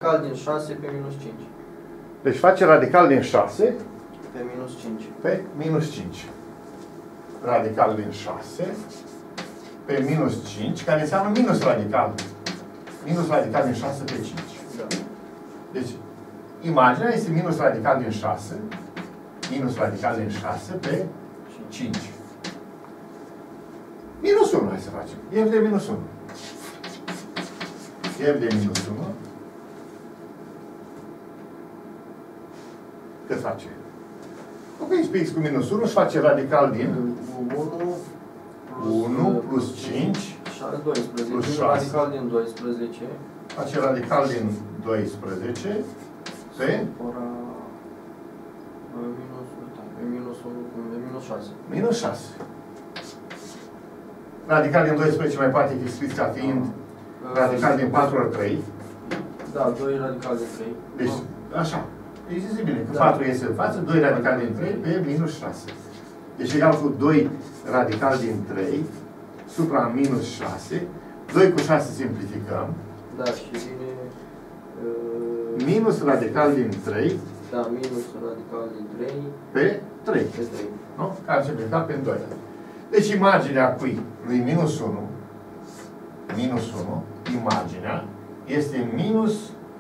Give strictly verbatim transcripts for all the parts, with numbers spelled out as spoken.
radical din șase pe minus cinci. Deci face radical din șase pe minus cinci. Pe minus cinci. Radical din șase pe minus cinci, care înseamnă minus radical. Minus radical din șase pe cinci. Da. Deci, imaginea este minus radical din șase, minus radical din șase pe cinci. Minus unu, hai să facem. F de minus unu. F de minus unu. Cât face? Opriți pe x cu minus unu și face radical din unu plus cinci doisprezece. plus șase. Radical din doisprezece. Face radical din doisprezece pe Ora minus, pe minus unu, pe minus șase. Minus șase. Radical din doisprezece mai poate fi scris ca fiind radical din patru ori trei. Da, doi radical din trei. Deci, așa. Deci zice bine, că patru iese în față, doi radical din trei pe minus șase. Deci egal cu doi radical din trei supra minus șase. doi cu șase simplificăm. Da, și vine... Uh, minus radical din trei. Da, minus radical din trei. Pe trei. Pe trei. Nu? Care simplificat pe doi. Deci imaginea cui? Lui minus unu. Minus unu. Imaginea este minus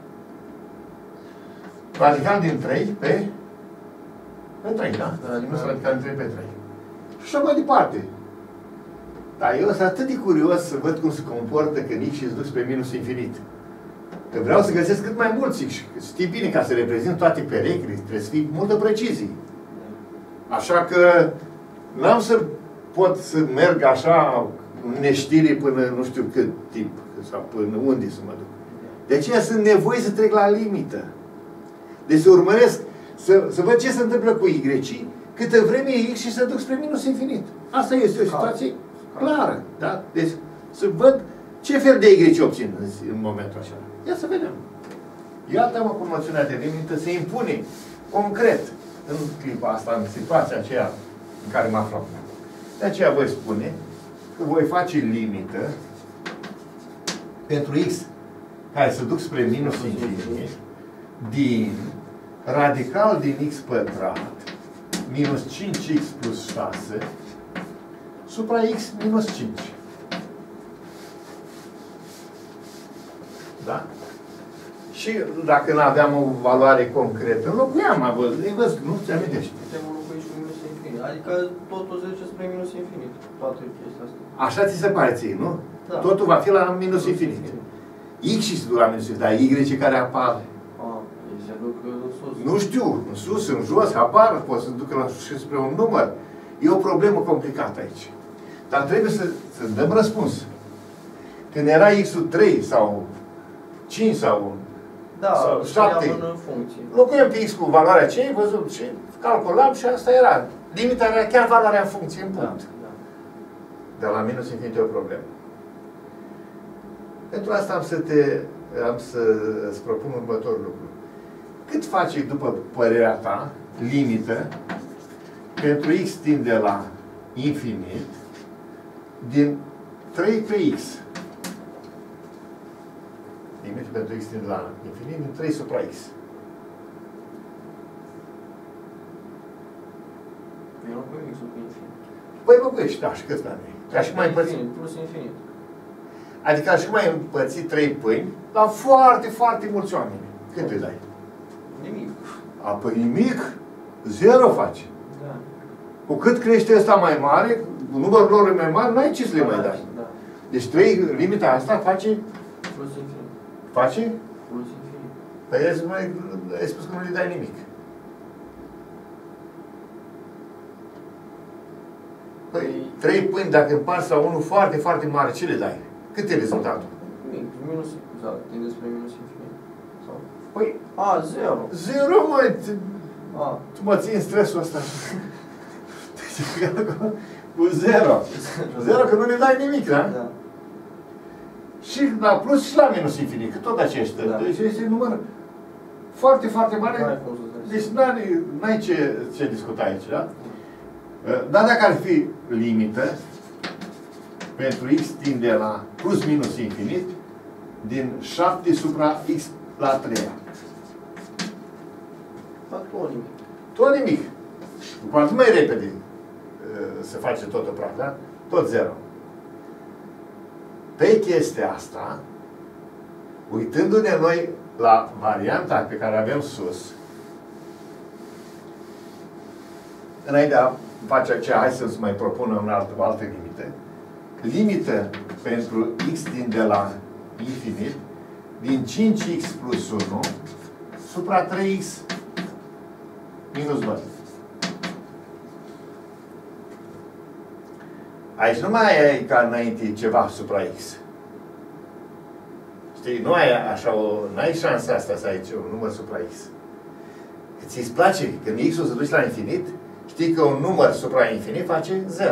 radical din trei pe pe trei, da? Radical. Minus radical din trei pe trei. Și așa mai departe. Dar eu sunt atât de curios să văd cum se comportă când x și-ți duc spre minus infinit. Că vreau să găsesc cât mai mulți x. Știi bine, ca să reprezint toate perechile, trebuie să fie multă precizie. Așa că n-am să pot să merg așa în neștire până nu știu cât timp. Sau până unde să mă duc. De aceea sunt nevoie să trec la limită. Deci să urmăresc, să, să văd ce se întâmplă cu y, câtă vreme e x și să duc spre minus infinit. Asta este o situație clară. Da? Deci să văd ce fel de y obțin în, în momentul acela. Ia să vedem. Iată-mă cum noțiunea de limită se impune concret în clipa asta, în situația aceea în care mă aflu. De aceea voi spune că voi face limită pentru x care se duc spre minus infinit din radical din x pătrat minus cinci x plus șase supra x minus cinci. Da? Și dacă nu aveam o valoare concretă, înlocuiam, am văzut, e văzut, nu ți amintești. Putem înlocui și cu minus infinit. Adică totul se duce spre minus infinit. Toată chestia asta. Așa ți se pare ție, nu? Da. Totul va fi la minus infinit. X și se duc la minus infinit, dar Y care apar. Ah, ei se duc în sus. Nu știu, în sus, în jos, apar, pot să ducă la, și spre un număr. E o problemă complicată aici. Dar trebuie să, să dăm răspuns. Când era x-ul trei sau cinci sau Da, sau șapte, în funcție. locuiem pe x cu valoarea ce ai văzut și calculam și asta era. Limita era chiar valoarea în funcție, în punct. Da, da. Dar la minus infinit e o problemă. Pentru asta am să te am să îți propun următorul lucru. Cât face, după părerea ta, limită pentru x tinde la infinit din trei pe x? Limită pentru x tinde la infinit din trei supra x. Eu nu cu x-ul cu infinit. Păi locuiești, da, și cât la mine? Ca și mai împărțit. Plus infinit. Adică aș mai împărți trei pâini la foarte, foarte mulți oameni. Cât îi dai? Nimic. A, păi nimic? Zero faci. Da. Cu cât crește ăsta mai mare, numărul lor e mai mare, n-ai ce să le mai dai. Da. Deci trei, limita asta face? Plus infinit. Face? Plus infinit. Păi ai, ai spus că nu le dai nimic. Păi, trei pâini, dacă împarți la unul foarte, foarte mare, ce le dai? Cât e rezultatul? Nimic. Minus, da, tinde spre minus infinit. Sau? Păi, A, zero. zero, măi! A. Tu mă ții în stresul ăsta. Deci, cu zero. Zero, că nu le dai nimic, da? Da. Și la plus și la minus infinit, că tot aceștia. Da. Deci este un număr foarte, foarte mare. N-ai cum să dai. Deci n-ai, n-ai ce, ce discuta aici, da? Dar dacă ar fi limită pentru x tinde la plus minus infinit din șapte supra x la a treia. Fac tot nimic. Tot nimic. Cu atât mai repede uh, se face totul praf, da? Tot zero. Pe chestia asta, uitându-ne noi la varianta pe care avem sus, înainte de a face aceea, hai să-ți mai propunem în altă, o altă limită. Limită pentru x din de la infinit, din cinci x plus unu, supra trei x minus doi. Aici nu mai ai ca înainte ceva supra x. Știi, nu ai așa o, n-ai șansa asta să ai un număr supra x. Că ți-ți place, când x-ul se duce la infinit, știi că un număr supra infinit face zero.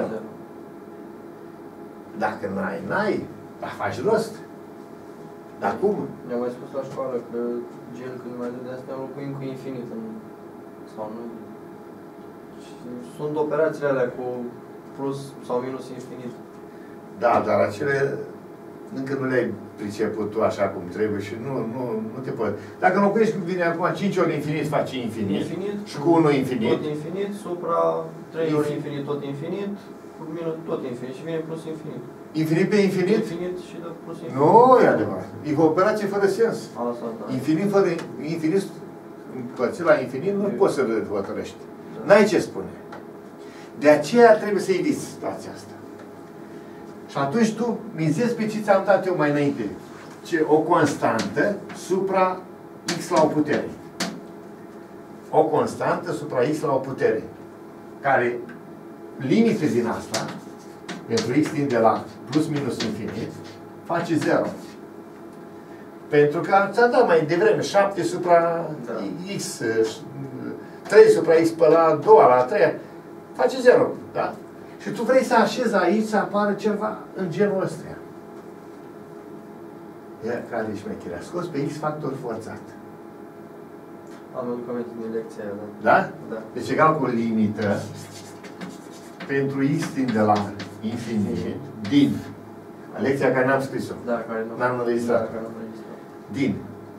Dacă n-ai, n-ai, dar faci rost. Dar cum? Ne-am mai spus la școală că gen când mai de asta am locuim cu infinit. În... Sau nu. Și sunt operațiile alea cu plus sau minus infinit. Da, dar acele încă nu le-ai priceput tu așa cum trebuie și nu, nu, nu te poți. Dacă locuiești cu vine acum cinci ori infinit, faci infinit, infinit și cu unu infinit. Tot infinit, supra trei ori infinit, tot infinit, cu minus tot infinit și vine plus infinit. Infinit pe infinit? Infinit și de plus infinit. Nu, e adevărat. E o operație fără sens. Asta, da. Infinit fără infinit, împărțit la infinit, nu poți să le hotărăști. N-ai ce spune. De aceea trebuie să eviți situația asta. Și atunci tu mizezi pe ce ți-am dat eu mai înainte. Ce, o constantă supra x la o putere. O constantă supra x la o putere. Care limite din asta, pentru x din de la plus minus infinit, face zero. Pentru că ți-am dat mai devreme șapte supra da. x, trei supra x pe la a doua, la a treia, face zero. Da? Și tu vrei să așezi aici să apară ceva în genul ăsta. Iar care e șmecherea? Scos pe x factor forțat. Am aduc aminte din lecția aia, da? Da? Da. Deci egal cu o limită pentru x din de la infinit, din lecția care n-am scris-o. Da, care nu. N-am înregistrat. Da, care nu înregistrat. Din.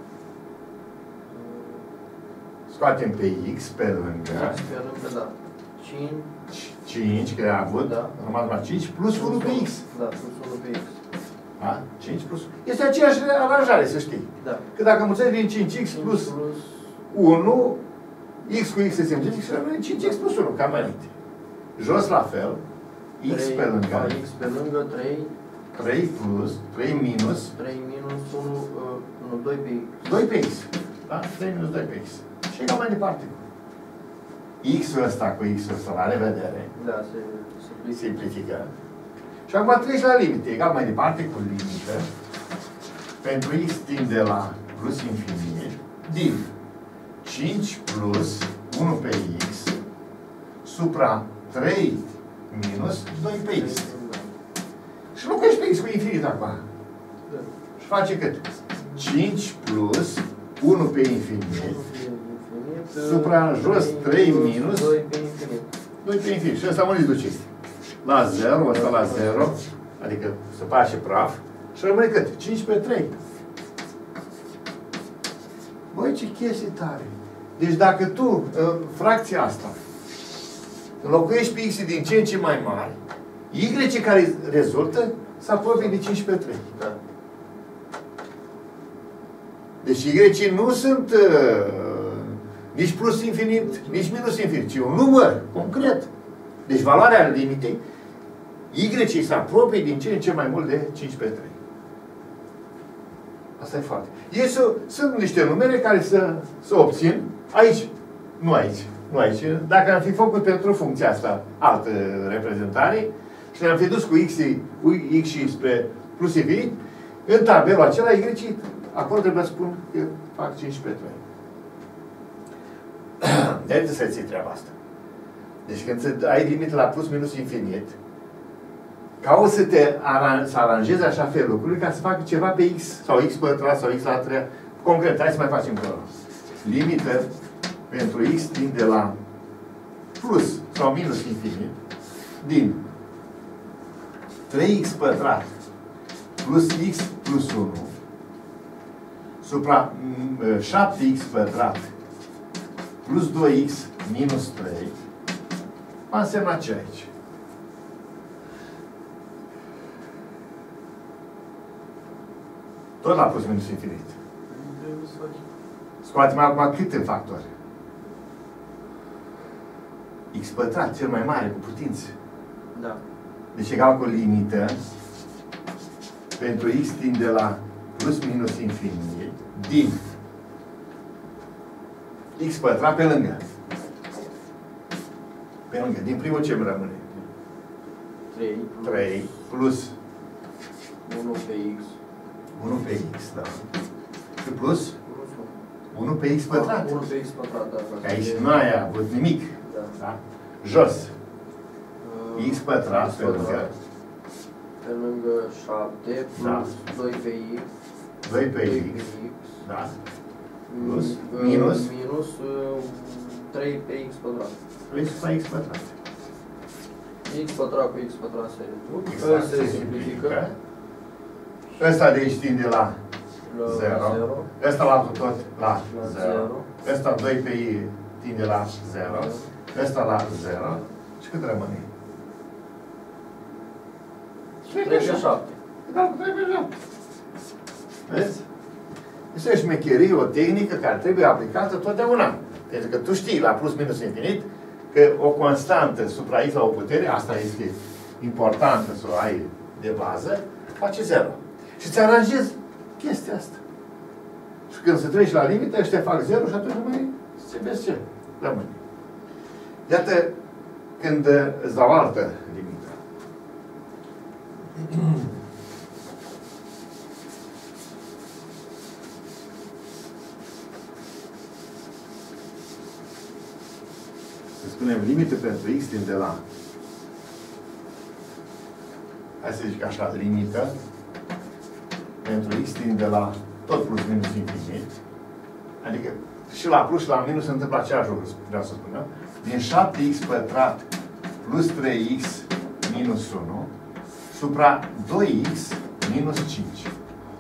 Scoatem pe x pe lângă. X pe lângă, da. cinci. cinci, că a avut, da. am rămas la cinci, plus unu pe x. Da, plus unu pe x. Da? cinci plus unu. Este aceeași aranjare, să știi. Da. Că dacă mulțești din cinci x plus unu, x cu x se simplifică și rămâne cinci x plus unu, cam mai înainte. Jos la fel, x pe lângă. X pe lângă trei. trei plus, trei minus. trei minus unu, nu, doi pe x. doi pe x. Da? trei minus doi pe x. Și egal mai departe. X-ul ăsta cu x-ul ăsta, la revedere. Da, se simplifică. simplifică. Și acum treci la limite. Egal mai departe cu limită. Pentru x din de la plus infinit, din cinci plus unu pe x supra trei minus doi pe x. Și locuiești pe x cu infinit acum. Da. Și face cât? cinci plus unu pe infinit supra jos trei minus doi pe infinit. doi pe infinit. Și ăsta unde duce? La zero, ăsta la zero, adică se face praf. Și rămâne cât? cinci pe trei. Băi, ce chestii tare! Deci dacă tu, fracția asta, înlocuiești pe x din ce în ce mai mari, y care rezultă se apropie de cinci pe trei. Da. Deci y nu sunt uh, nici plus infinit, nici minus infinit, ci un număr concret. Deci valoarea limitei, y se apropie din ce în ce mai mult de cinci pe trei. Asta e foarte. Ei sunt niște numere care să, să obțin aici, nu aici, nu aici. Dacă am fi făcut pentru funcția asta altă reprezentare și ne-am fi dus cu x, x și spre plus infinit, în tabelul acela y, acolo trebuie să spun că fac cinci pe trei. De-aia să ții treaba asta. Deci când ai limite la plus minus infinit, cauți să te aran să aranjezi așa fel lucrurile ca să facă ceva pe x sau x pătrat sau x la trei. Concret, hai să mai facem acolo. Limită pentru x din de la plus sau minus infinit din trei x pătrat plus x plus unu supra șapte x pătrat plus doi x minus trei va însemna ce aici? Tot la plus minus infinit. Scoatem acum cât în factori? X pătrat, cel mai mare, cu putință. Da. Deci egal cu limită pentru x tinde la plus minus infinit din x pătrat pe lângă. Pe lângă. Din primul ce îmi rămâne? trei. trei plus unu pe x. unu pe x, da. Și plus unu pe x pătrat. unu pe x pătrat, da. Că aici nu ai avut nimic. Da. Da? Jos. Uh, X pătrat pe lângă. Pe lângă șapte plus Da. doi pe x. doi pe doi x. pe x. Da. Plus. Uh, Minus. Minus uh, trei pe x pătrat. Plus pe x pătrat. X pătrat cu x pătrat se reduc. Exact. Se simplifică. Ăsta de aici tinde la La zero. zero. Ăsta la tot la La zero. zero. Ăsta doi pe i tinde la zero. Ăsta la zero. Și cât rămâne? trei pe șapte. Da, trei pe șapte. Vezi? Este o șmecherie, o tehnică care trebuie aplicată totdeauna. Pentru că tu știi, la plus minus infinit, că o constantă supra x la o putere, asta este importantă să o ai de bază, face zero. Și îți aranjezi chestia asta. Și când se treci la limită, ăștia fac zero și atunci rămâne, se vezi ce rămâne. Iată, când îți dau altă limită. Să spunem limită pentru x din de la. Hai să zic așa, limită pentru x din de la tot plus minus infinit. Adică și la plus și la minus se întâmplă același lucru, vreau să spun, da? Din șapte x pătrat plus trei x minus unu supra doi x minus cinci.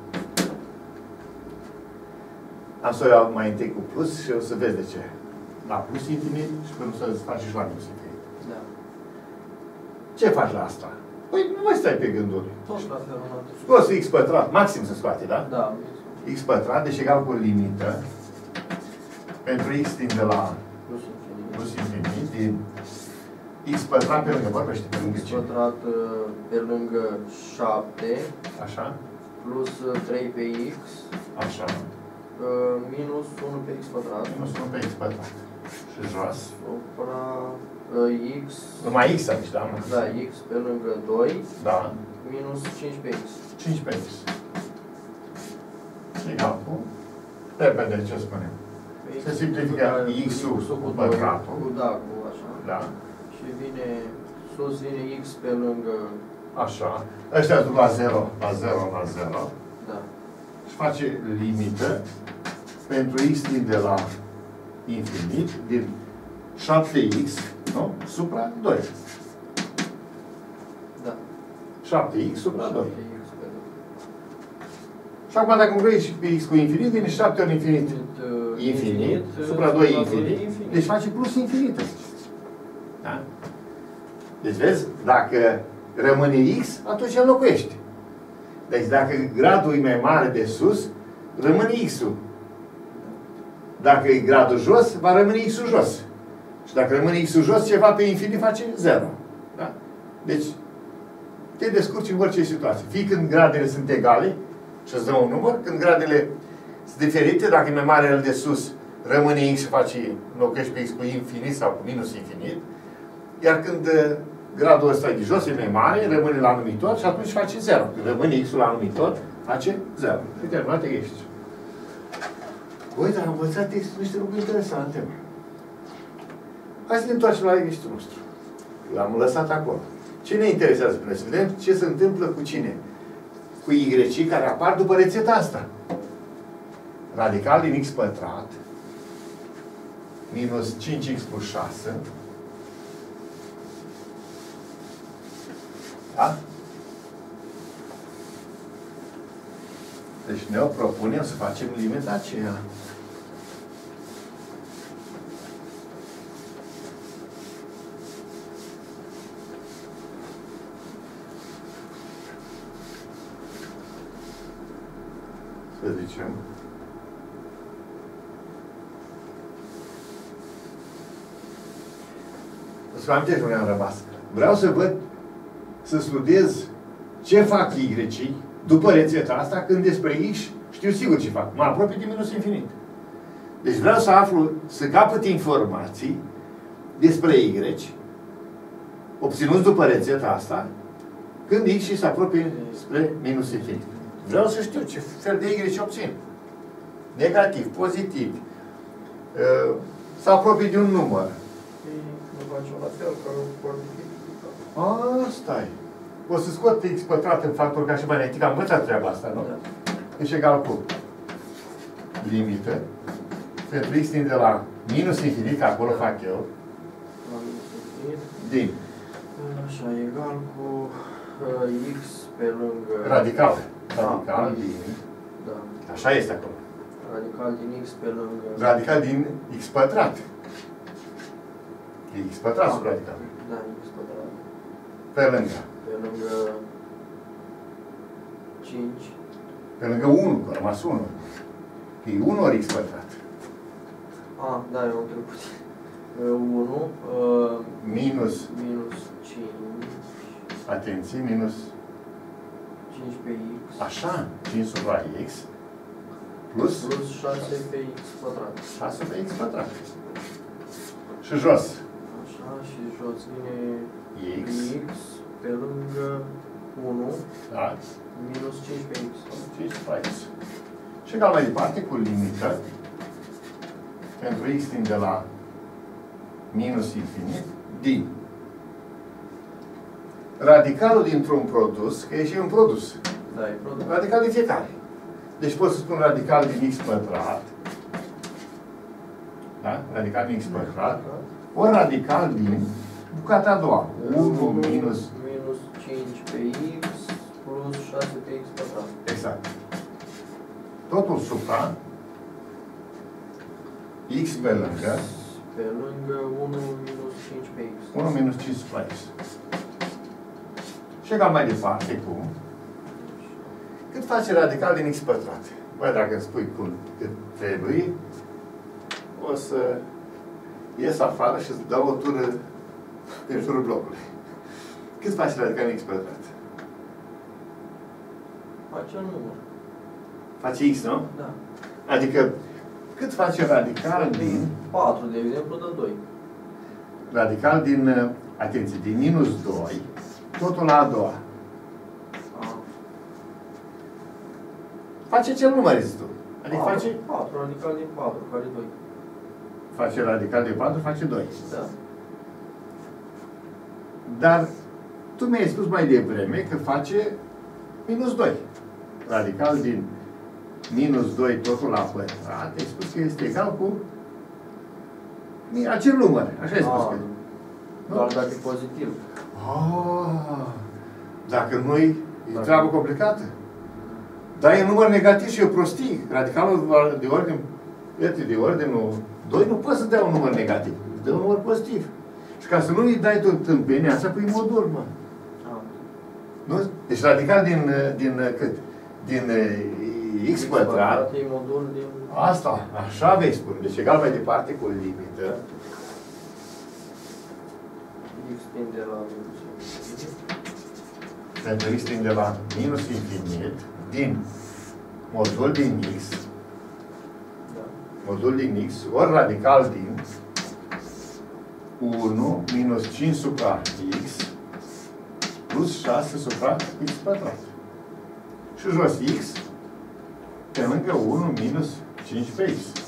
Am să o iau mai întâi cu plus și o să vezi de ce. La plus infinit și până să faci și la minus infinit. Da. Ce faci la asta? Păi nu mai stai pe gânduri. Tot la fel. Scoți x pătrat, maxim se scoate, da? Da. X pătrat, deci egal cu limită pentru x din de la Plus infinit. plus infinit din x pătrat pe lângă, vorbește pe lângă X ce? pătrat uh, pe lângă șapte Așa, plus uh, trei pe x așa, uh, minus unu pe x pătrat. minus unu pe x pătrat. Și jos. Supra uh, x. Numai x aici, da? Da, x pe lângă doi Da. minus cinci pe x. cinci pe x. Egal cu? Repede, ce spunem? Se simplifică x-ul cu pătratul. Cu da, cu așa. Da. Și vine, sus vine x pe lângă, Așa. Ăștia duc la zero, la zero, la zero. da. Și face limită pentru x din de la infinit, din șapte x, nu? Supra doi. Da. șapte x supra doi. X pe lângă. Și acum dacă vrei pe x cu infinit, vine șapte ori infinit. Uh, Infinit, uh, supra doi supra infinit. infinit. Deci face plus infinit aici. Da? Deci vezi, dacă rămâne x, atunci îl înlocuiești. Deci dacă gradul e mai mare de sus, rămâne x-ul. Dacă e gradul jos, va rămâne x-ul jos. Și dacă rămâne x-ul jos, ceva pe infinit face zero. Da? Deci, te descurci în orice situație. Fie când gradele sunt egale și îți dă un număr, când gradele sunt diferite, dacă e mai mare el de sus, rămâne x și face, înlocuiești pe x cu infinit sau cu minus infinit. Iar când gradul ăsta e de jos, e mai mare, rămâne la numitor și atunci face zero. Când rămâne x-ul la numitor, face zero. E terminat, ești. Uite, am învățat niște lucruri interesante. Hai să ne întoarcem la eștiul nostru. L-am lăsat acolo. Ce ne interesează pe noi? Să vedem ce se întâmplă cu cine? Cu y care apar după rețeta asta. Radical din x pătrat minus cinci x plus șase. Da? Deci ne propunem să facem limita aceea. Să zicem. Să vă amintesc unde am rămas. Vreau să văd, să studiez ce fac Y-ii după rețeta asta, când despre X știu sigur ce fac. Mă apropii de minus infinit. Deci vreau să aflu, să capăt informații despre Y, obținuți după rețeta asta, când X se apropie spre minus infinit. Vreau să știu ce fel de Y obțin. Negativ, pozitiv. Să apropie de un număr. Nu facem la fel, că Asta e. O să scot X pătrat în factor ca și mai înainte, că am învățat treaba asta, nu? Da. Deci egal cu limită pentru X de la minus infinit, că acolo fac eu, La minus infinit. din Așa, egal cu uh, X pe lângă... radical. Radical Ah, din... Da. Așa este acolo. Radical din X pe lângă... Radical din X pătrat. E X pătrat sub radical. Da, X pătrat. Pe lângă. Pe lângă... cinci. Pe lângă unu, că a rămas unu. E unu ori X pătrat. Ah, da, eu am trecut. unu uh, Minus, minus cinci. atenție, minus, cinci pe X. așa, cinci supra X, plus, Plus șase pe X pătrat. șase pe X pătrat. Și jos. Așa, și jos vine X, X pe lângă unu da, minus cinci pe X. cinci supra X. Și egal mai departe cu limită pentru X de la minus infinit din radicalul dintr-un produs, că e și un produs. Da, e produs. Radical din fiecare. Deci pot să spun radical din X pătrat. Da? Radical din X pătrat. Ori radical din bucata a doua. unu minus... Minus cinci pe X plus șase pe X pătrat. Exact. Totul supra X pe lângă Pe lângă unu minus cinci pe X. unu minus cinci supra X. Și egal mai departe cu cât face radical din X pătrat. Băi, dacă îmi spui cum cât trebuie, o să ies afară și îți dau o tură în jurul blocului. Cât face radical din X pătrat? Face un număr. Face X, nu? Da. Adică, cât face radical din... patru, de exemplu, dă doi. Radical din, atenție, din minus doi, totul la a doua. Ah. Face ce număr tu? Adică patru, face... patru, radical din patru, care doi. Face radical din patru, face doi. Da. Dar tu mi-ai spus mai devreme că face minus doi. Radical din minus doi totul la pătrat, ai spus că este egal cu acel număr. Așa ai spus Ah, că... doar dacă e pozitiv. Ah, dacă nu-i e treabă complicată. Dar e număr negativ și e o prostie. Radicalul de ordine, iată, de ordinul doi nu poți să dea un număr negativ. Îți dă un număr pozitiv. Și ca să nu îi dai tot tâmpenia, asta pui modul, mă. Ah. Nu? Deci radical din, din cât? Din X pătrat. E modul din... Asta, așa vei spune. Deci egal mai departe cu limită. X tinde la minus infinit. Pentru X tinde la minus infinit din modul din X. Da. Modul din X, ori radical din unu minus cinci supra X plus șase supra X pătrat. Și jos X pe lângă unu minus cinci pe X.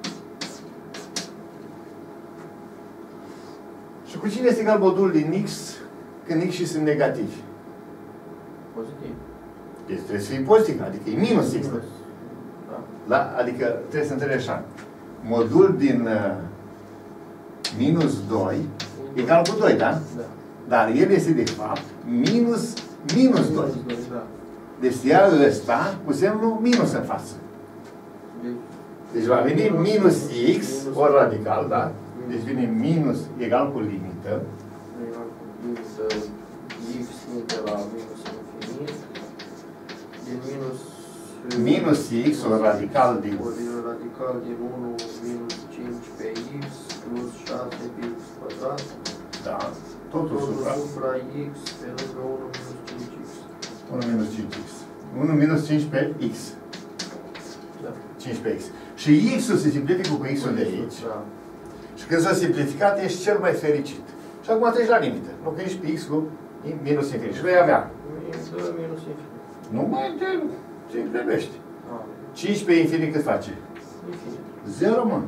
Și cu cine este egal modul din X când X și sunt negativi? Pozitiv. Deci trebuie să fie pozitiv, adică e minus X. Minus. Da. La, adică trebuie să înțelegi așa. Modul din uh, minus doi egal cu doi, da? Da. Dar el este de fapt minus minus doi. Da. Deci ia ăsta cu semnul minus în față. Deci va veni minus x, ori radical, da? Deci vine minus egal cu limită. Egal cu limită x de la minus infinit. Din minus... Minus x, ori radical din... Ori radical din unu minus cinci pe x plus șase pe x pătrat. Da. Totul supra. supra x pe lângă unu minus cinci x. unu minus cinci x. unu minus cinci pe x. Da. cinci pe x. Și x-ul se simplifică cu x-ul de aici. Da. Și când s-a simplificat, ești cel mai fericit. Și acum treci la limită. Nu că ești pe x cu minus infinit. Și vei avea. Minus infinit. Nu mai te ce trebuiești. Ah. cinci pe infinit cât face? Infinit. zero, mă.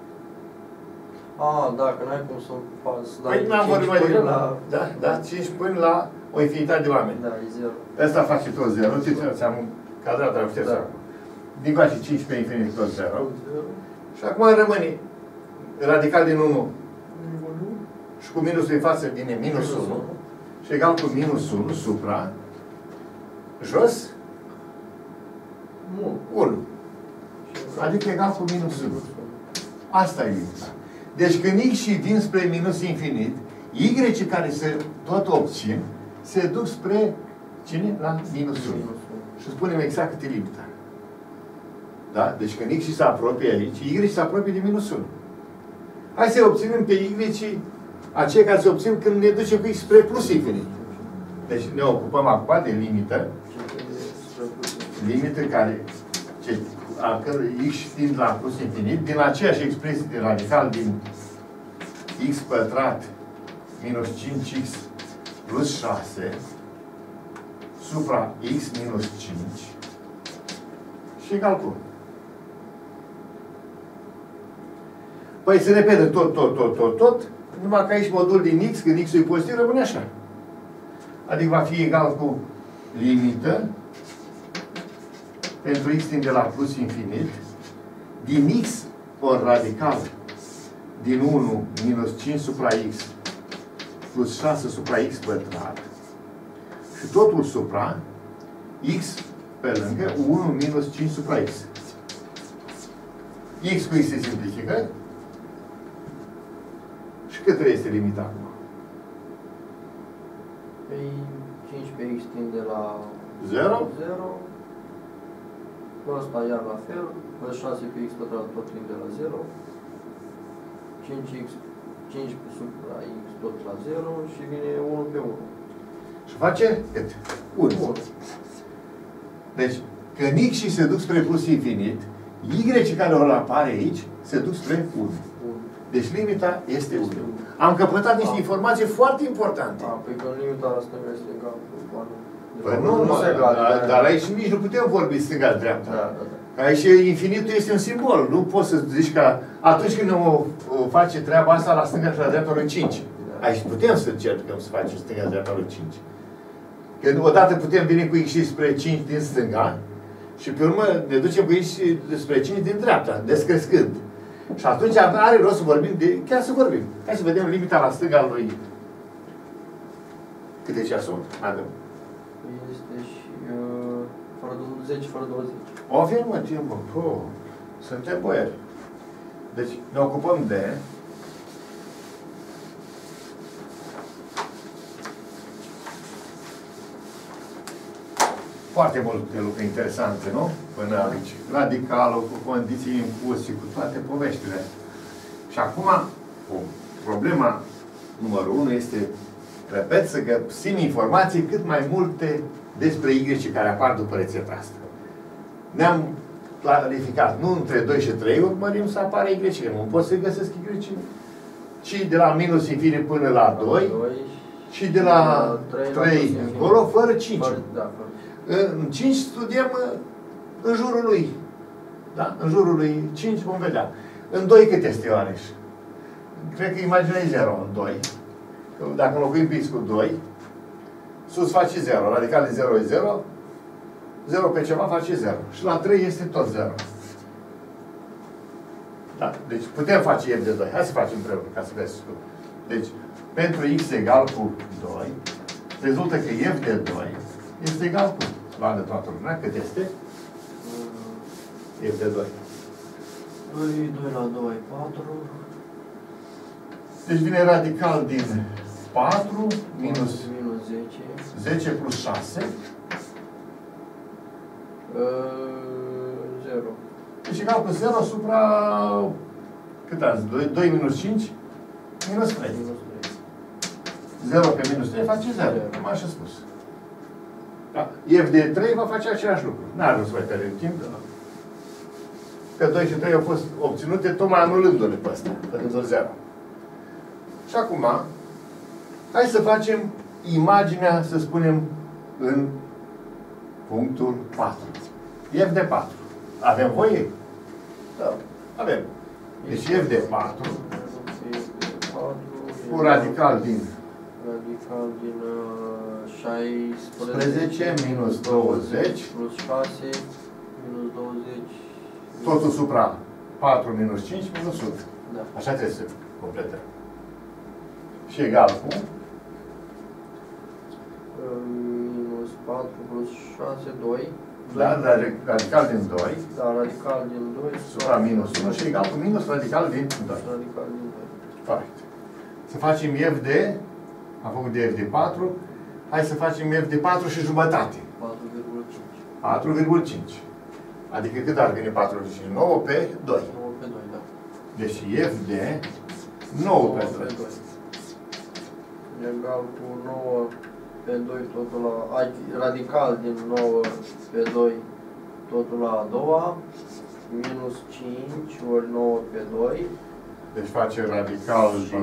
Ah, da, că n-ai cum să faci. Păi n-am vorbit mai degrabă. La... Da, da, cinci până la o infinitate de oameni. Da, e zero. Asta face tot zero. Nu ți-am cadrat, dar puteți Da. Din coace cinci pe infinit tot zero. zero. Și acum rămâne radical din unu. Și cu minusul în față vine minus unu. Și egal cu minus unu supra. Jos. Nu. unu. Adică egal cu minus unu. Asta e limita. Deci când x și vin spre minus infinit, y care se tot obțin, se duc spre cine? La minus unu. Și spunem exact cât e limita. Da? Deci când x se apropie aici, y se apropie de minus unu. Hai să obținem pe y aceia care se obțin când ne ducem cu x spre plus infinit. Deci ne ocupăm acum de limită. Limită care, ce, a cărui x tind la plus infinit, din aceeași expresie de radical din x pătrat minus cinci x plus șase supra x minus cinci și egal cu. Păi se repede tot, tot, tot, tot, tot, numai că aici modul din x, când x-ul e pozitiv, rămâne așa. Adică va fi egal cu limită pentru x tinde la plus infinit din x ori radical din unu minus cinci supra x plus șase supra x pătrat și totul supra x pe lângă unu minus cinci supra x. X cu x se simplifică. Și cât este limita acum? Păi cinci pe x tinde la zero. zero. Ăsta iar la fel. șase pe x pătrat tot tinde la zero. cinci x, cinci supra x tot la zero și vine unu pe unu. Și face cât? unu. Deci, când x și se duc spre plus infinit, y care o apare aici se duc spre unu. Deci limita este unu. Am căpătat niște A. informații foarte importante. A, păi că limita la stânga este egal cu unu. Păi nu, nu se egal, dar, dar aici nici nu putem vorbi stânga-dreapta. Da, da, da. Aici infinitul este un simbol. Nu poți să zici că atunci când o, o face treaba asta la stânga și la dreapta lui cinci. Da. Aici putem să încercăm să facem stânga-dreapta lui cinci. Când odată putem veni cu x spre cinci din stânga și pe urmă ne ducem cu x spre cinci din dreapta, descrescând. Și atunci are rost să vorbim de... Chiar să vorbim. Hai să vedem limita la stânga lui... Câte ceasuri? Avem. Este și uh, fără zece, fără douăzeci. O avem, mă, timpul. Oh, suntem boieri. Deci ne ocupăm de... Foarte multe lucruri interesante, nu? Până aici. Radicalul, cu condiții impuse, cu toate poveștile. Și acum, problema numărul unu este, repet, să găsim informații cât mai multe despre Y care apar după rețeta asta. Ne-am clarificat, nu între doi și trei urmărim să apară Y, că nu pot să găsesc Y, ci de la minus infinit până la doi și de la trei încolo, fără cinci. Da, fără. În cinci studiem în jurul lui. Da? În jurul lui cinci vom vedea. În doi cât este oareși? Cred că imaginea e zero în doi. Că dacă înlocuim pe x cu doi, sus face zero. Radical de zero e zero. zero pe ceva face zero. Și la trei este tot zero. Da? Deci putem face f de doi. Hai să facem împreună ca să vezi. Deci, pentru x egal cu doi, rezultă că f de doi este egal cu vadă toată lumea cât este f de doi. doi, doi la doi, patru. Deci vine radical din patru minus, minus zece. zece plus șase. zero. Deci egal cu zero supra, cât azi? doi, doi minus cinci? Minus trei. Minus trei. zero pe minus trei face zero, cum am și spus. Da. F de trei va face același lucru. N-are rost să mai pierdem timp. Că doi și trei au fost obținute tocmai anulându-le pe astea, dându-l zero. Și acum, hai să facem imaginea, să spunem, în punctul patru. F de patru. Avem voie? Da. Avem. Deci F de patru cu radical din radical din uh, șaisprezece minus douăzeci plus șase minus douăzeci. Totul supra patru minus cinci minus unu. Da. Așa trebuie să completăm. Și egal cu minus patru plus șase, doi. Da, dar radical din doi. Da, radical din doi. Supra minus unu și egal cu minus radical din doi. Radical din doi. Corect. Să facem F de, am făcut de F de patru, hai să facem F de patru și jumătate. patru virgulă cinci. patru virgulă cinci. Adică cât ar veni patru virgulă cinci? nouă pe doi. nouă pe doi, da. Deci F de nouă pe doi. Egal cu nouă pe doi totul la... Radical din nouă pe doi totul la a doua. Minus cinci ori nouă pe doi. Deci face radical din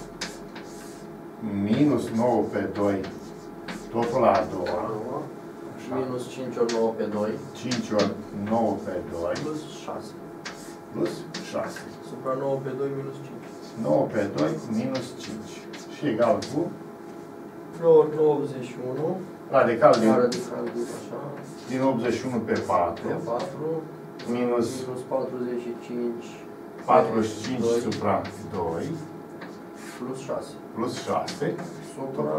minus nouă pe doi totul la a doua. Minus cinci ori nouă pe doi. cinci ori nouă pe doi. Plus șase. Plus șase. Supra nouă pe doi minus cinci. nouă pe doi minus cinci. Și egal cu nouă ori optzeci și unu. radical din, radical din, așa, din optzeci și unu pe patru. pe patru. Minus, minus patruzeci și cinci. patruzeci și cinci supra doi. Plus șase. Plus șase. Supra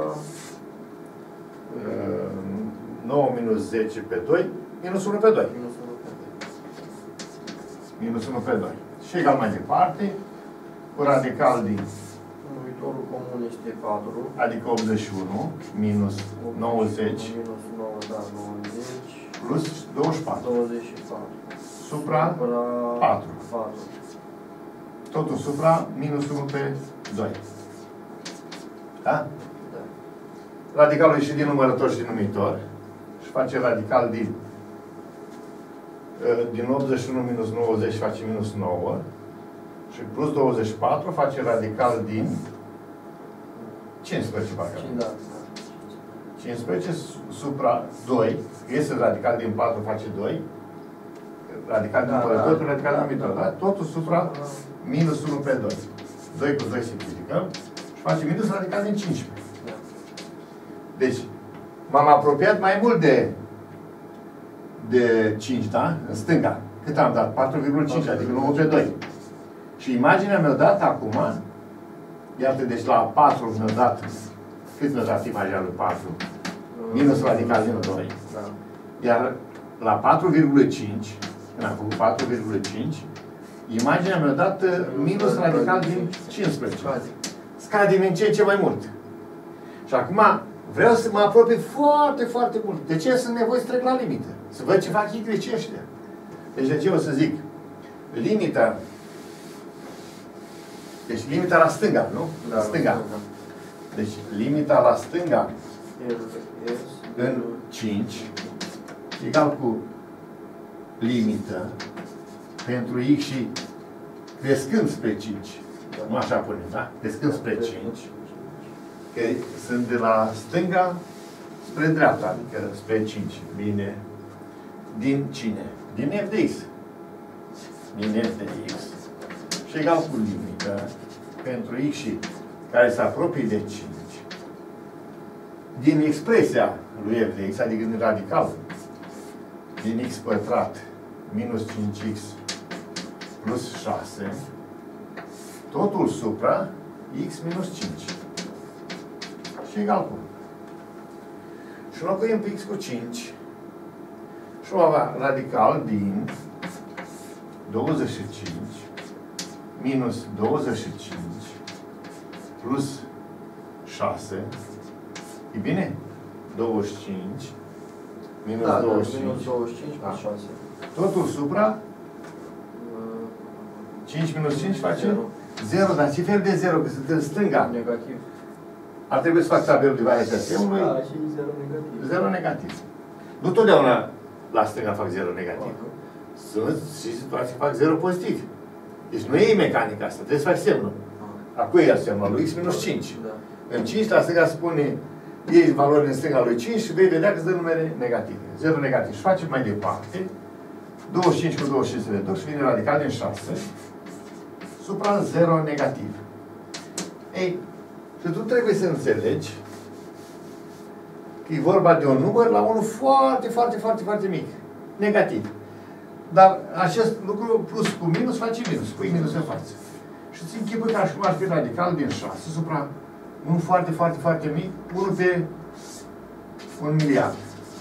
nouă minus zece pe doi. Minus unu pe doi. minus unu pe doi. Minus unu pe doi. Și egal mai departe. Cu radical din, Numitorul comun este patru. adică optzeci și unu, minus nouăzeci, Minus nouă, da, nouăzeci. plus douăzeci și patru. douăzeci și patru. Supra Supra patru. patru. Totul supra minus unu pe doi. Da? Da. Radicalul ieșit din numărător și din numitor. Și face radical din din optzeci și unu minus nouăzeci face minus nouă. Și plus douăzeci și patru face radical din cincisprezece, parcă. Da. cincisprezece supra doi. Iese radical din patru face doi. Radical din numărător, da, radical din numitor. Da? Totul supra minus unu pe doi. doi cu doi simplificăm. Și face minus radical din cincisprezece. Da. Deci, m-am apropiat mai mult de de cinci, da? În stânga. Cât am dat? patru virgulă cinci, adică nouă pe doi. Și imaginea mi-a dat acum, iată, deci la patru mi-a dat, cât mi-a dat imaginea lui patru? Minus radical din doi. Da. Iar la patru virgulă cinci, când am făcut patru virgulă cinci, imaginea mi-a dat minus radical din cincisprezece. Scade din ce în ce mai mult. Și acum vreau să mă apropii foarte, foarte mult. De ce sunt nevoie să trec la limită? Să văd ce fac Y ăștia. Deci de ce o să zic? Limita. Deci limita la stânga, nu? Da, la stânga. Da. Deci limita la stânga în cinci egal cu limită pentru X și crescând spre cinci. Da. Nu așa punem, da? Crescând spre cinci. Că sunt de la stânga spre dreapta, adică spre cinci. Bine. Din cine? Din F de X. Din F de X. Și egal cu limită pentru X și care se apropie de cinci. Din expresia lui F de X, adică din radical, din X pătrat minus cinci X plus șase, totul supra X minus cinci. Și egal cu. Și înlocuim pe X cu cinci. Și vom avea radical din douăzeci și cinci minus douăzeci și cinci plus șase. E bine? douăzeci și cinci minus da, douăzeci și cinci. Da, minus douăzeci și cinci plus șase. Totul supra cinci minus cinci face zero. Dar ce fel de zero? Că sunt în stânga. Negativ. Ar trebui să fac tabelul de variația semnului. Da, și zero negativ. zero negativ. Nu totdeauna la stânga fac zero negativ. Sunt și situații fac zero pozitiv. Deci nu e mecanica asta. Trebuie să faci semnul. Acum e semnul lui x minus cinci. Da. În cinci la stânga spune iei valori în stânga lui cinci și vei vedea că îți dă numere negative. zero negativ. Și facem mai departe. douăzeci și cinci cu douăzeci și cinci se reduc și vine radical din șase supra zero negativ. Ei, și tu trebuie să înțelegi că e vorba de un număr la unul foarte, foarte, foarte, foarte mic. Negativ. Dar acest lucru plus cu minus face minus. Pui minus în față. Și îți închipui ca și cum ar fi radical din șase supra unul foarte, foarte, foarte mic, unul pe un miliard.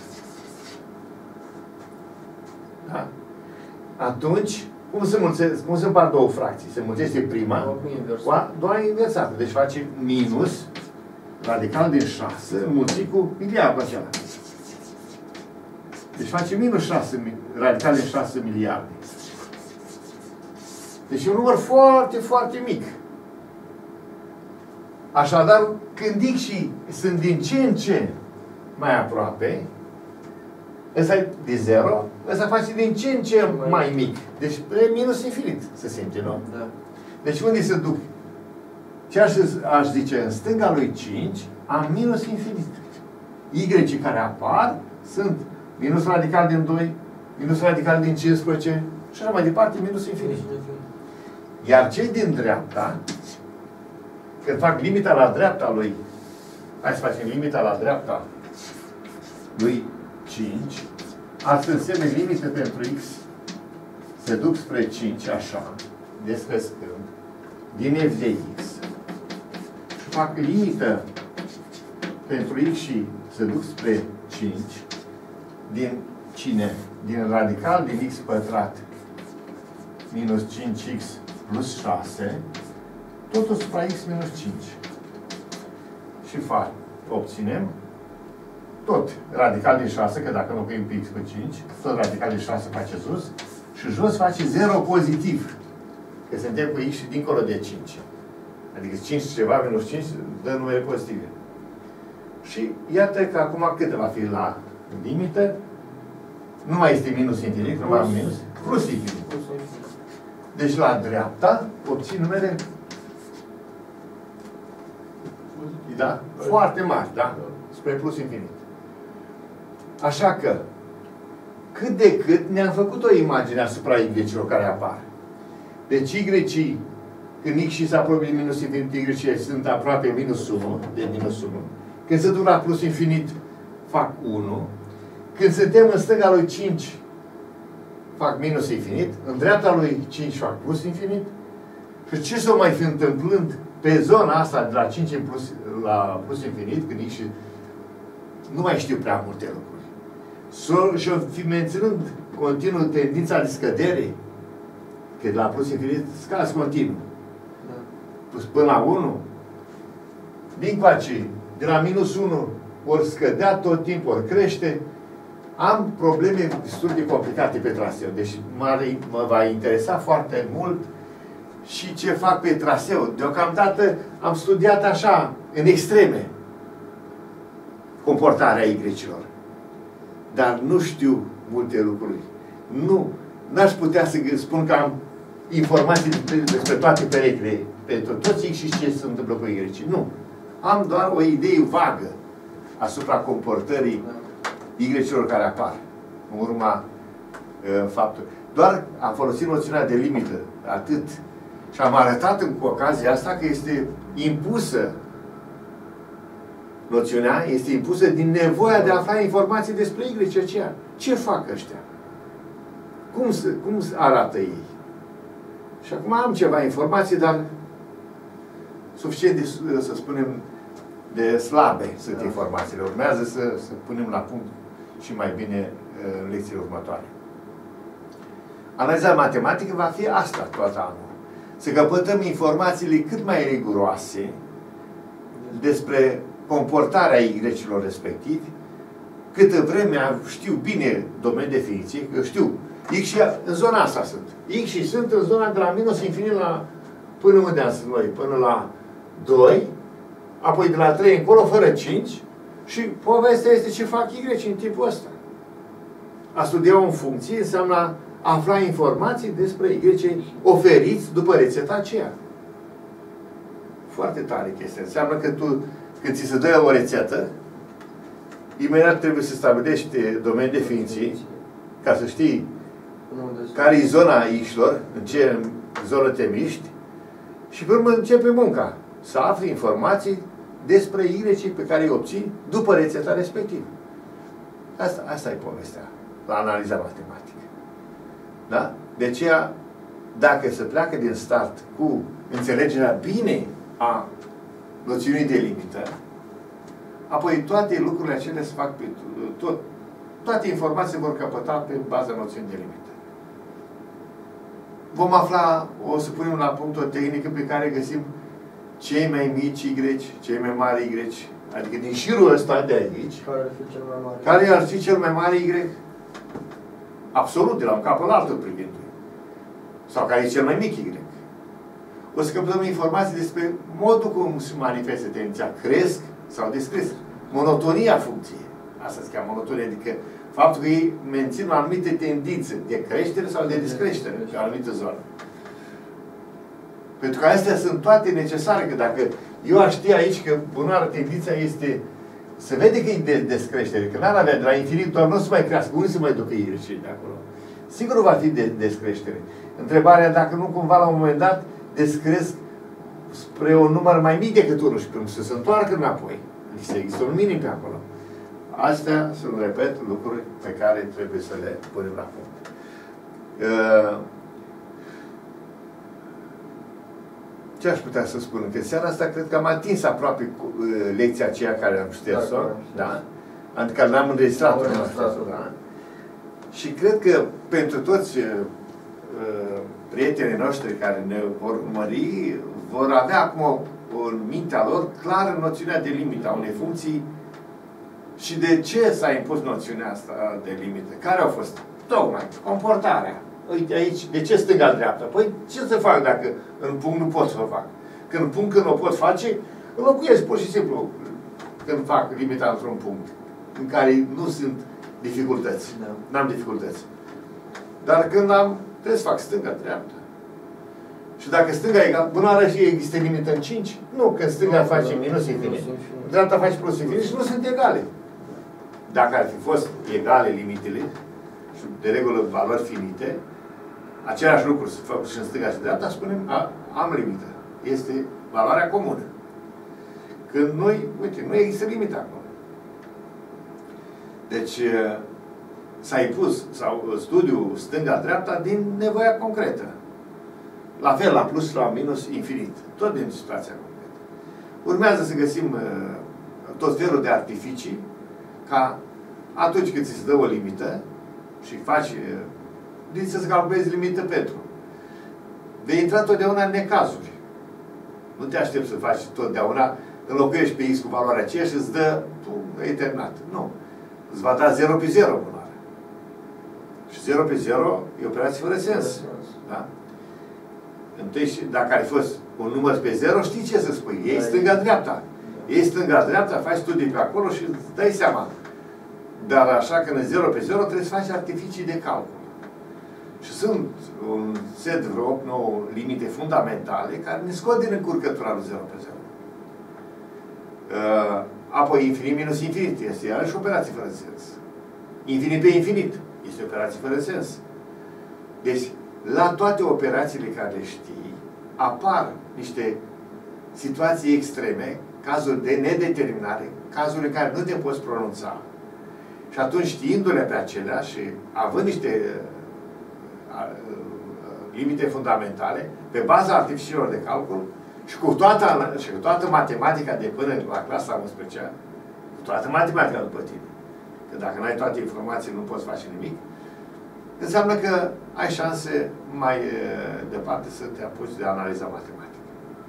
Da? Atunci, cum se mulțesc, cum se împart două fracții? Se mulțește prima cu a doua inversată. Deci face minus radical din șase mulțit cu miliardul acela. Deci face minus șase, radical din șase miliarde. Deci e un număr foarte, foarte mic. Așadar, când și sunt din ce în ce mai aproape, ăsta e de zero, ăsta face din ce în ce mai mic. Deci e minus infinit, se simte, nu? Da. Deci unde se duc? Ce aș, aș zice? În stânga lui cinci am minus infinit. Y care apar sunt minus radical din doi, minus radical din cincisprezece și așa mai departe, minus infinit. Iar cei din dreapta, când fac limita la dreapta lui, hai să facem limita la dreapta lui cinci, asta înseamnă limită pentru x se duc spre cinci, așa, descrescând, din f de x, și fac limită pentru x și se duc spre cinci, din cine? Din radical din x pătrat minus cinci x plus șase, totul supra x minus cinci. Și fac, obținem tot radical din șase, că dacă nu punem pe x cu cinci, tot radical din șase face sus, și jos face zero pozitiv. Că suntem cu x și dincolo de cinci. Adică cinci ceva minus cinci dă numere pozitive. Și iată că acum cât va fi la limită? Nu mai este minus infinit, nu mai am minus, plus infinit. Deci la dreapta obțin numere da? Foarte mari, da? Spre plus infinit. Așa că, cât de cât ne-am făcut o imagine asupra y-cilor care apar. Deci y-cii, când x și se apropie de minus infinit, y-cii sunt aproape minus unu, de minus unu. Când se duc la plus infinit, fac unu. Când suntem în stânga lui cinci, fac minus infinit. În dreapta lui cinci fac plus infinit. Și ce s-o mai fi întâmplând pe zona asta de la cinci în plus, la plus infinit, când x și nu mai știu prea multe lucruri. Și-o fi menținând continuu tendința de scădere, că de la plus infinit scazi continuu. Da. Până la unu, din coace, de la minus unu, ori scădea tot timpul, ori crește, am probleme destul de complicate pe traseu. Deci mă va interesa foarte mult și ce fac pe traseu. Deocamdată am studiat așa, în extreme, comportarea Y-cilor. Dar nu știu multe lucruri. Nu. N-aș putea să spun că am informații despre toate perechile, pentru toți X și ce se întâmplă cu Y. Nu. Am doar o idee vagă asupra comportării Y-cilor care apar în urma uh, faptului. Doar am folosit noțiunea de limită. Atât. Și am arătat în ocazia asta că este impusă noțiunea, este impusă din nevoia de a afla informații despre Y aceea. Ce fac ăștia? Cum, se, cum arată ei? Și acum am ceva informații, dar suficient de, să spunem, de slabe sunt informațiile. Urmează să, să punem la punct și mai bine în lecțiile următoare. Analiza matematică va fi asta tot anul. Să căpătăm informațiile cât mai riguroase despre comportarea Y-ilor respectivi, câtă vreme știu bine domeniul definiției, că știu, X și în zona asta sunt. X și sunt în zona de la minus infinit la, până unde am sunt noi, până la doi, apoi de la trei încolo, fără cinci, și povestea este ce fac Y în tipul ăsta. A studia în funcție înseamnă a afla informații despre Y oferiți după rețeta aceea. Foarte tare chestia. Înseamnă că tu, când ți se dă o rețetă, imediat trebuie să stabilești domeniul definiției, ca să știi care e zona X-lor, în ce zonă te miști, și pe urmă începe munca. Să afli informații despre Y pe care îi obții după rețeta respectivă. Asta, asta e povestea la analiza matematică. Da? De aceea, dacă se pleacă din start cu înțelegerea bine a noțiunii de limită, apoi toate lucrurile acelea se fac pe tot. Toate informațiile vor căpăta pe baza noțiunii de limită. Vom afla, o să punem la punct o tehnică pe care găsim cei mai mici Y, cei mai mari Y, adică din șirul ăsta de aici, care ar fi cel mai mare? Care ar fi cel mai mare Y? Absolut, de la un cap la altul privindu-i. Sau care e cel mai mic Y. O să căpătăm informații despre modul cum se manifestă tendința. Cresc sau descresc. Monotonia funcției. Asta se cheamă monotonie, adică faptul că ei mențin o anumită tendință de creștere sau de descreștere pe o anumită zonă. Pentru că astea sunt toate necesare, că dacă eu aș ști aici că bunoară tendința este, se vede că e de descreștere, că n-ar avea de la infinit, doar nu o să mai crească, unde se mai ducă Y de acolo? Sigur va fi de descreștere. Întrebarea dacă nu cumva la un moment dat descresc spre un număr mai mic decât unul și când să se întoarcă înapoi. Deci există un minim pe acolo. Astea sunt, repet, lucruri pe care trebuie să le punem la punct. Uh, Ce aș putea să spun? Că seara asta cred că am atins aproape cu, uh, lecția aceea care am șters-o, da? Adică l-am înregistrat-o. Da? Și cred că pentru toți uh, prietenii noștri care ne vor urmări, vor avea acum o, în mintea lor clară noțiunea de limită a unei funcții și de ce s-a impus noțiunea asta de limită. Care au fost? Tocmai comportarea. Uite aici, de ce stânga-dreapta? Păi ce să fac dacă în punct nu pot să o fac? Când punct, când o pot face, înlocuiesc pur și simplu când fac limita într-un punct în care nu sunt dificultăți. Da. N-am dificultăți. Dar când am, trebuie să fac stânga-dreapta. Și dacă stânga e egal, bunoară și există limită în cinci? Nu, când stânga nu, face da, minus infinit, dreapta face plus infinit și nu sunt egale. Dacă ar fi fost egale limitele, și de regulă valori finite, același lucru se fac și în stânga și în dreapta, spunem, a, am limită. Este valoarea comună. Când noi, uite, nu există limită acolo. Deci, s-a impus, sau studiul stânga-dreapta din nevoia concretă. La fel, la plus, la minus, infinit. Tot din situația concretă. Urmează să găsim uh, tot felul de artificii ca atunci când ți se dă o limită și faci, uh, din să-ți calculezi limită pentru. Vei intra totdeauna în necazuri. Nu te aștepți să faci totdeauna, înlocuiești pe X cu valoarea aceea și îți dă tu, eternat. Nu. Îți va da zero pe zero bunoară. Și zero pe zero e operație fără sens. Da? Întâi, dacă ai fost un număr pe zero, știi ce să spui. Ei stânga-dreapta. Ei stânga-dreapta, faci studii pe acolo și îți dai seama. Dar așa, când e zero pe zero, trebuie să faci artificii de calcul. Și sunt un set vreo opt nouă limite fundamentale care ne scot din încurcătura lui zero pe zero. Uh, apoi infinit minus infinit este iarăși operație fără sens. Infinit pe infinit este operație fără sens. Deci, la toate operațiile care le știi, apar niște situații extreme, cazuri de nedeterminare, cazuri în care nu te poți pronunța. Și atunci, știindu-le pe acelea și având niște uh, uh, limite fundamentale, pe baza artificiilor de calcul și cu toată, și cu toată matematica de până la clasa a unsprezecea, cu toată matematica după tine, că dacă n-ai toate informațiile nu poți face nimic, înseamnă că ai șanse mai departe să te apuci de analiza matematică.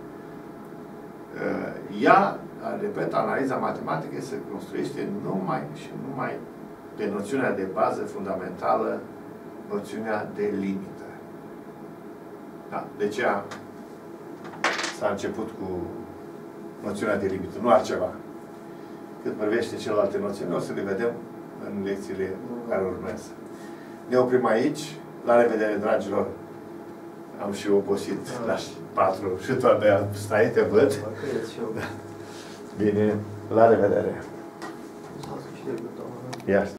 Ea, repet, analiza matematică se construiește numai și numai pe noțiunea de bază fundamentală, noțiunea de limită. Da, de aceea s-a început cu noțiunea de limită, nu altceva. Cât privește celelalte noțiuni, o să le vedem în lecțiile care urmează. Ne oprim aici. La revedere, dragilor! Am și obosit la patru și tu abia stai, te văd. Bine, la revedere! Ia.